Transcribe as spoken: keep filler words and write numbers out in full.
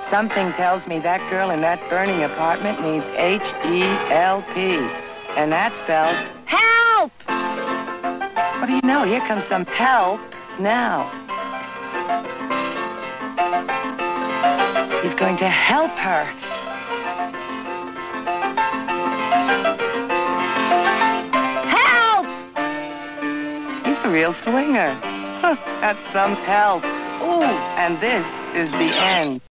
Something tells me that girl in that burning apartment needs H E L P. And that spells help! What do you know? Here comes some help now. He's going to help her. Help! He's a real swinger. Huh, that's some help. Ooh, and this is the end.